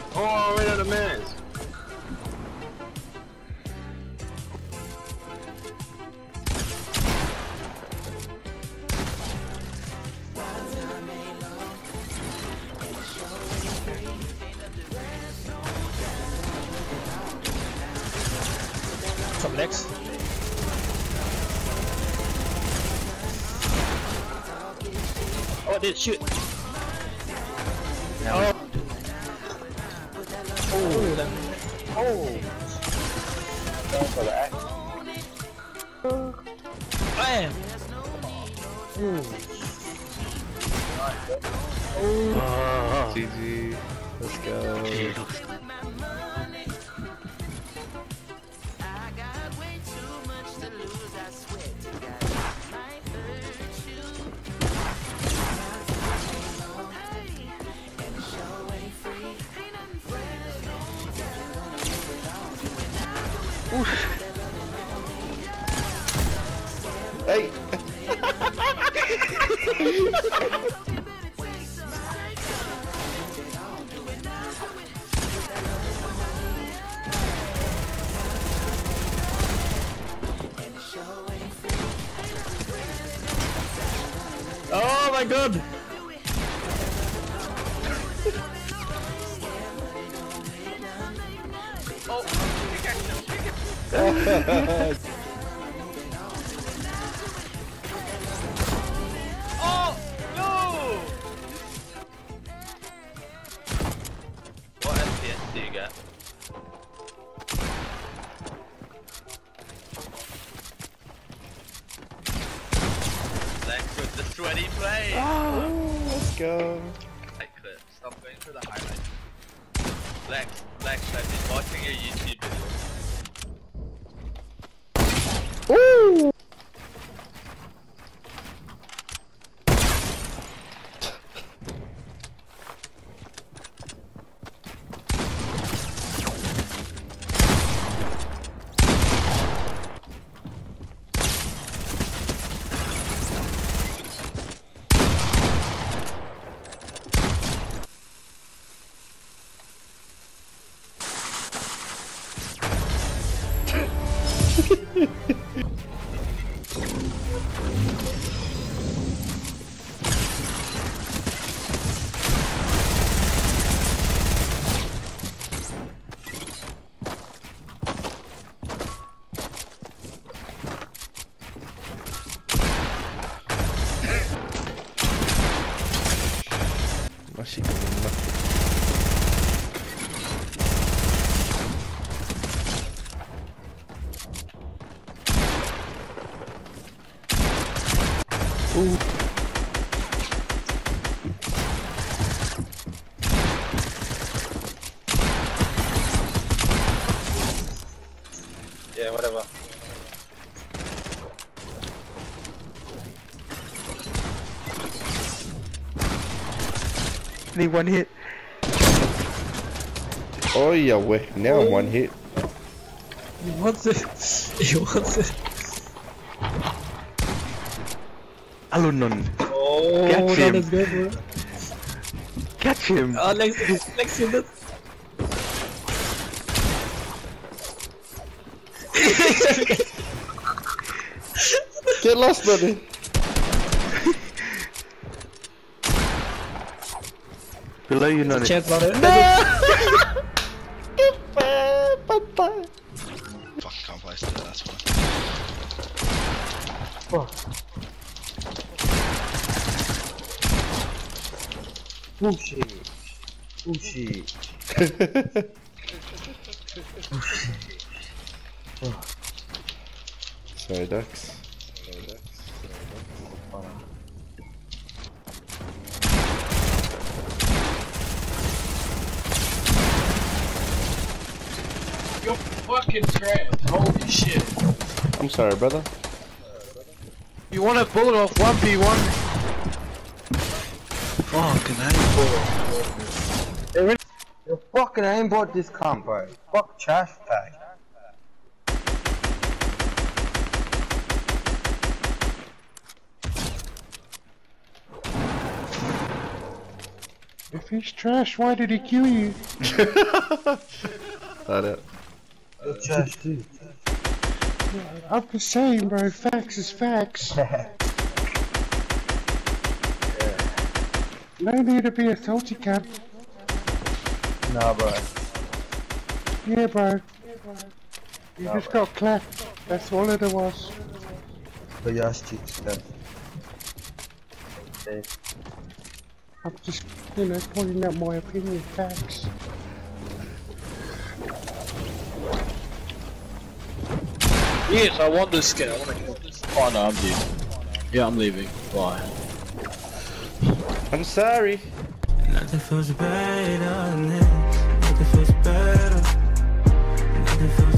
Oh, I ran out of mans. From Lex. Oh, I did shoot. Now Oh. Oh. Going for the axe. Bam. GG. Let's go. Hey! Oh my god. Oh no! What FPS do you get? Lex with the sweaty play. Oh, let's go. Right clip. Stop going for the highlights. Lex, I've been watching your YouTube video. Woo! Masih enak. Yeah, whatever. Need one hit. Oh yeah, wait. Now one hit. He wants it. He wants it. Alunon. Oh, Catch that him. is good, bro. Catch him. Oh, Lex in it. Get lost, buddy. Below you, Nani. Chance on it. Fucking can't play still, that's why. Oh shit. Oh shit. Sorry, ducks. You're fucking trash. Holy shit. I'm sorry, brother. You want a bullet off 1v1? Fucking aimbot. You fucking aimbot this cunt, bro. Fuck trash tag. If he's trash, why did he kill you? That it. You're trash too. I'm just saying, bro. Facts is facts. No need to be a salty cat. Nah, bro. Yeah, bro. You just got clapped. That's all it was. But your ass cheeks, stuff. Okay. I'm just, pointing out my opinion. Facts. Yes, I want this skin. I want to kill this. Oh no, I'm leaving. Yeah, I'm leaving. Bye. I'm sorry. Nothing feels better than this. Nothing feels better. Nothing feels